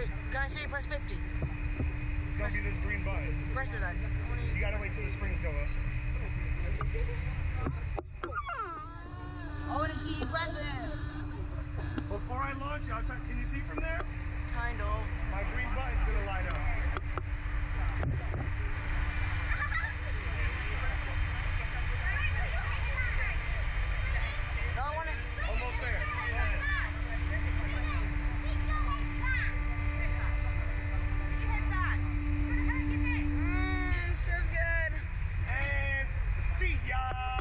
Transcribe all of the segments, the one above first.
Wait, can I see you press 50? It's gonna be this green button. Press it then. You gotta wait till the springs go up. I want to see you press it. Before I launch, can you see from there? Kind of. My green button's gonna light up. No, I want to. Almost there. Feels good. And see ya.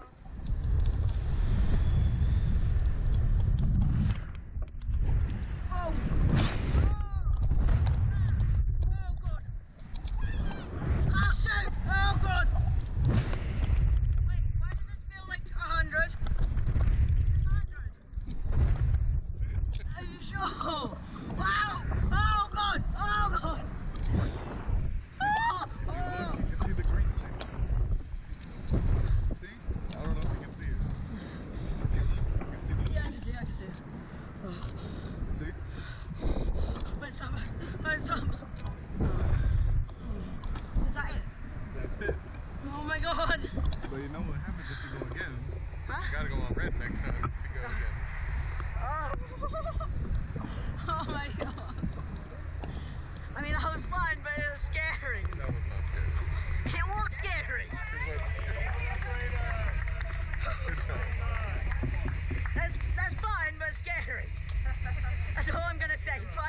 Is that it? That's it. Oh my god! But you know what happens if you go again? Huh? You gotta go on red next time if you go again. Oh my god. I mean, that was fun, but it was scary. That was not scary. It was scary. It wasn't scary. That's fun, but scary. That's all I'm gonna say.